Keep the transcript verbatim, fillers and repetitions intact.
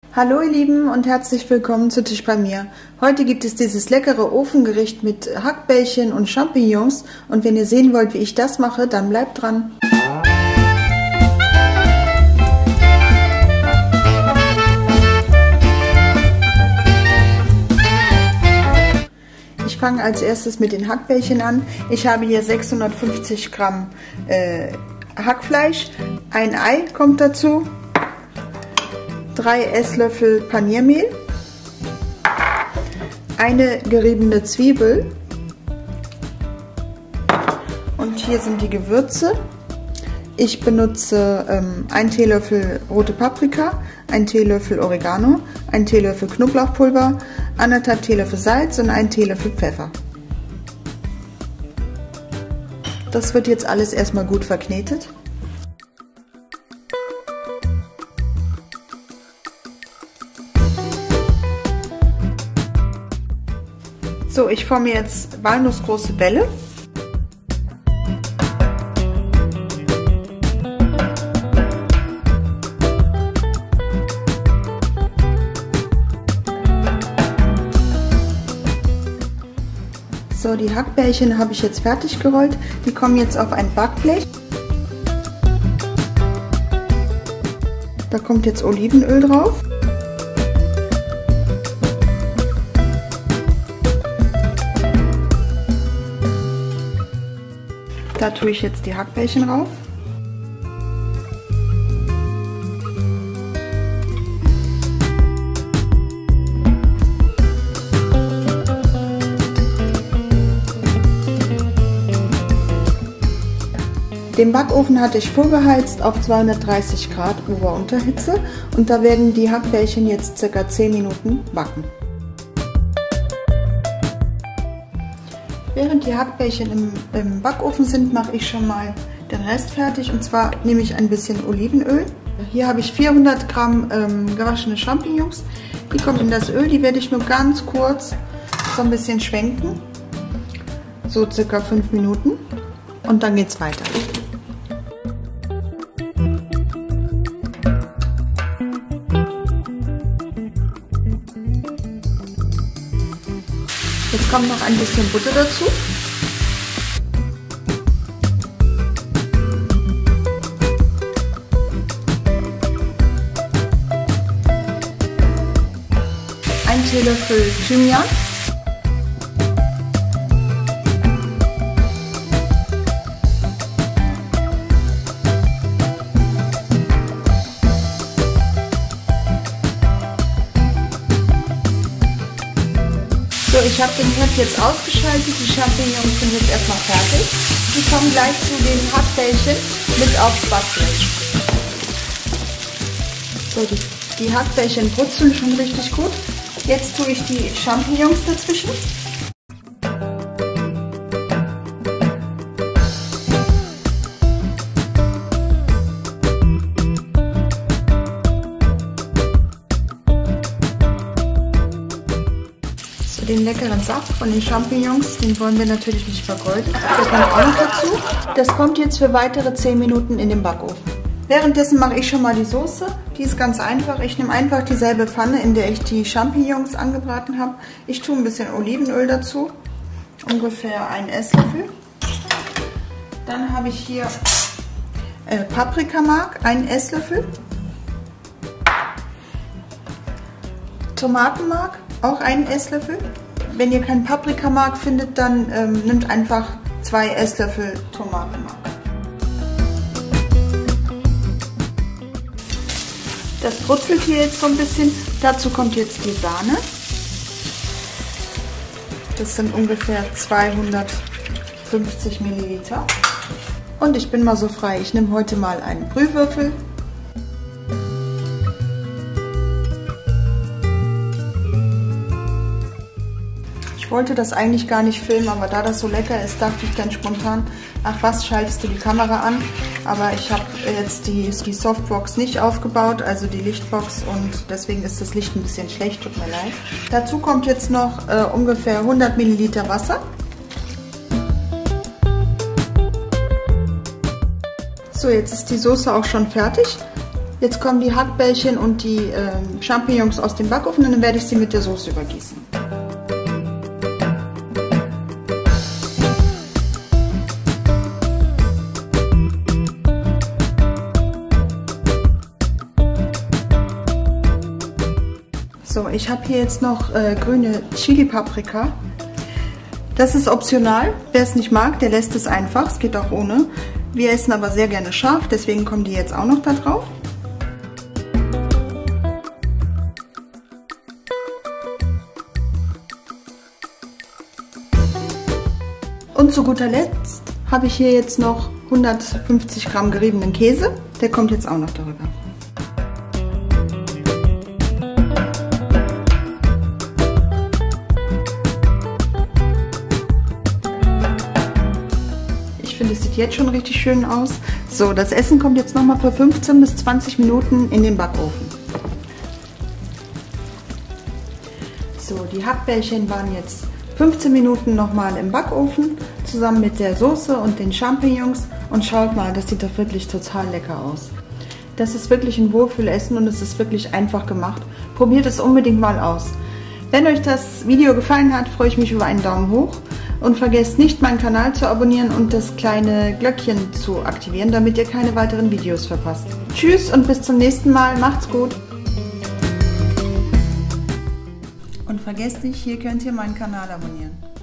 Hallo ihr Lieben und herzlich willkommen zu Tisch bei mir. Heute gibt es dieses leckere Ofengericht mit Hackbällchen und Champignons und wenn ihr sehen wollt, wie ich das mache, dann bleibt dran. Ich fange als erstes mit den Hackbällchen an. Ich habe hier sechshundertfünfzig Gramm äh, Hackfleisch, ein Ei kommt dazu, drei Esslöffel Paniermehl, eine geriebene Zwiebel und hier sind die Gewürze. Ich benutze ähm, einen Teelöffel rote Paprika, einen Teelöffel Oregano, einen Teelöffel Knoblauchpulver, anderthalb Teelöffel Salz und einen Teelöffel Pfeffer. Das wird jetzt alles erstmal gut verknetet. So, ich forme jetzt walnussgroße Bälle. So, die Hackbällchen habe ich jetzt fertig gerollt. Die kommen jetzt auf ein Backblech. Da kommt jetzt Olivenöl drauf. Da tue ich jetzt die Hackbällchen rauf. Den Backofen hatte ich vorgeheizt auf zweihundertdreißig Grad Ober-Unterhitze und da werden die Hackbällchen jetzt circa zehn Minuten backen. Während die Hackbällchen im, im Backofen sind, mache ich schon mal den Rest fertig und zwar nehme ich ein bisschen Olivenöl. Hier habe ich vierhundert Gramm ähm, gewaschene Champignons, die kommen in das Öl, die werde ich nur ganz kurz so ein bisschen schwenken, so circa fünf Minuten und dann geht es weiter. Jetzt kommt noch ein bisschen Butter dazu. Ein Teelöffel Thymian. So, ich habe den Herd jetzt ausgeschaltet, die Champignons sind jetzt erstmal fertig. Die kommen gleich zu den Hackbällchen mit aufs Backblech. So, die, die Hackbällchen brutzeln schon richtig gut. Jetzt tue ich die Champignons dazwischen. Den leckeren Saft von den Champignons, den wollen wir natürlich nicht vergolden. Der kommt auch noch dazu. Das kommt jetzt für weitere zehn Minuten in den Backofen. Währenddessen mache ich schon mal die Soße. Die ist ganz einfach. Ich nehme einfach dieselbe Pfanne, in der ich die Champignons angebraten habe. Ich tue ein bisschen Olivenöl dazu, ungefähr einen Esslöffel. Dann habe ich hier äh, Paprikamark, einen Esslöffel. Tomatenmark, auch einen Esslöffel. Wenn ihr keinen Paprikamark findet, dann ähm, nimmt einfach zwei Esslöffel Tomatenmark. Das brutzelt hier jetzt so ein bisschen. Dazu kommt jetzt die Sahne. Das sind ungefähr zweihundertfünfzig Milliliter. Und ich bin mal so frei, ich nehme heute mal einen Brühwürfel. Ich wollte das eigentlich gar nicht filmen, aber da das so lecker ist, dachte ich dann spontan, ach was, schaltest du die Kamera an. Aber ich habe jetzt die, die Softbox nicht aufgebaut, also die Lichtbox, und deswegen ist das Licht ein bisschen schlecht, tut mir leid. Dazu kommt jetzt noch äh, ungefähr hundert Milliliter Wasser. So, jetzt ist die Soße auch schon fertig. Jetzt kommen die Hackbällchen und die äh, Champignons aus dem Backofen und dann werde ich sie mit der Soße übergießen. So, ich habe hier jetzt noch äh, grüne Chili-Paprika. Das ist optional. Wer es nicht mag, der lässt es einfach. Es geht auch ohne. Wir essen aber sehr gerne scharf, deswegen kommen die jetzt auch noch da drauf. Und zu guter Letzt habe ich hier jetzt noch hundertfünfzig Gramm geriebenen Käse. Der kommt jetzt auch noch darüber. Ich finde, es sieht jetzt schon richtig schön aus. So, das Essen kommt jetzt nochmal für fünfzehn bis zwanzig Minuten in den Backofen. So, die Hackbällchen waren jetzt fünfzehn Minuten nochmal im Backofen, zusammen mit der Soße und den Champignons. Und schaut mal, das sieht doch wirklich total lecker aus. Das ist wirklich ein Wohlfühlessen und es ist wirklich einfach gemacht. Probiert es unbedingt mal aus. Wenn euch das Video gefallen hat, freue ich mich über einen Daumen hoch. Und vergesst nicht, meinen Kanal zu abonnieren und das kleine Glöckchen zu aktivieren, damit ihr keine weiteren Videos verpasst. Tschüss und bis zum nächsten Mal. Macht's gut. Und vergesst nicht, hier könnt ihr meinen Kanal abonnieren.